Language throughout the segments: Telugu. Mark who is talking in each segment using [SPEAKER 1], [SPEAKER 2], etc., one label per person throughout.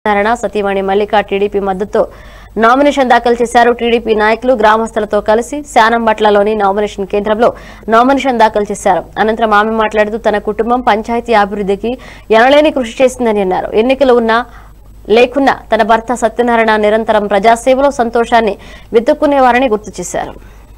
[SPEAKER 1] నారాయణ సతీమణి మల్లిక టీడీపీ మద్దతు నామినేషన్ దాఖలు చేశారు. టీడీపీ నాయకులు గ్రామస్తులతో కలిసి శానంబట్లలోని నామినేషన్ కేంద్రంలో నామినేషన్ దాఖలు చేశారు. అనంతరం ఆమె మాట్లాడుతూ తన కుటుంబం పంచాయతీ అభివృద్ధికి ఎనలేని కృషి చేసిందని అన్నారు. ఎన్నికలు ఉన్నా లేకున్నా తన భర్త సత్యనారాయణ నిరంతరం ప్రజాసేవలో సంతోషాన్ని వెతుక్కునేవారని గుర్తు చేశారు.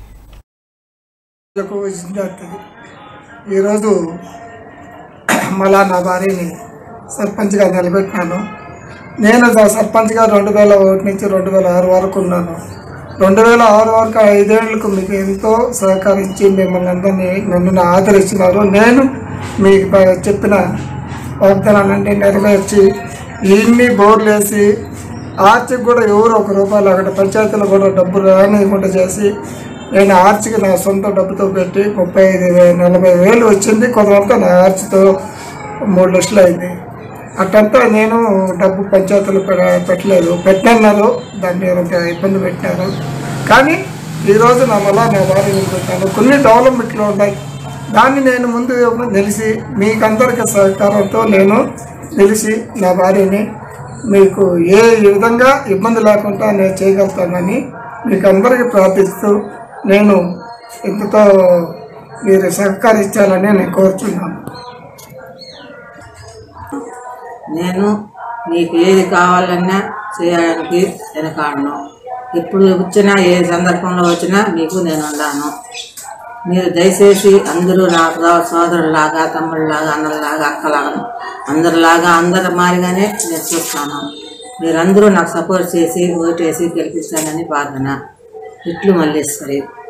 [SPEAKER 2] ఈరోజు మళ్ళా నా భార్యని సర్పంచ్గా నిలబెట్టినాను. నేను సర్పంచ్గా 2001 నుంచి 2006 వరకు ఉన్నాను. 2006 వరకు 5 ఏళ్లకు మీకు ఎంతో సహకరించి మిమ్మల్ని అందరినీ నన్ను ఆదరించినారు. నేను మీకు చెప్పిన వాగ్దానాలన్నీ నెరవేర్చి ఇన్ని బోర్లు వేసి ఆర్చికి కూడా ఎవరు ₹1 అక్కడ పంచాయతీలో కూడా డబ్బులు రానివ్వకుండా చేసి నేను ఆర్చికి నా సొంత డబ్బుతో పెట్టి 35,000-40,000 వచ్చింది. కొంతమంది నా ఆర్చితో 3 లక్షలు అయింది. అట్టంతా నేను డబ్బు పంచాయతీలు పెట్టలేదు, పెట్టినారు, దాన్ని ఇబ్బంది పెట్టినారు. కానీ ఈరోజు నా వల్ల నా భార్య నిలబెట్టాను. కొన్ని డెవలప్మెంట్లు ఉన్నాయి, దాన్ని నేను ముందు నిలిచి మీకందరికీ సహకారంతో నేను నిలిచి నా భార్యని మీకు ఏ విధంగా ఇబ్బంది లేకుండా నేను చేయగలుగుతానని మీకు అందరికీ ప్రార్థిస్తూ నేను ఇంతతో మీరు సహకరించాలని నేను కోరుతున్నాను.
[SPEAKER 3] నేను మీకు ఏది కావాలన్నా చేయడానికి వెనకాడను. ఎప్పుడు వచ్చినా ఏ సందర్భంలో వచ్చినా మీకు నేను ఉన్నాను. మీరు దయచేసి అందరూ నాకు సోదరులాగా, తమ్ముళ్ళలాగా, అన్నలాగా, అక్కలాగా, అందరిలాగా అందరి మారిగానే నేను చూస్తాను. మీరందరూ నాకు సపోర్ట్ చేసి ఓటేసి గెలిపిస్తానని ప్రార్థన. ఇట్లు మల్లేశ్వరి.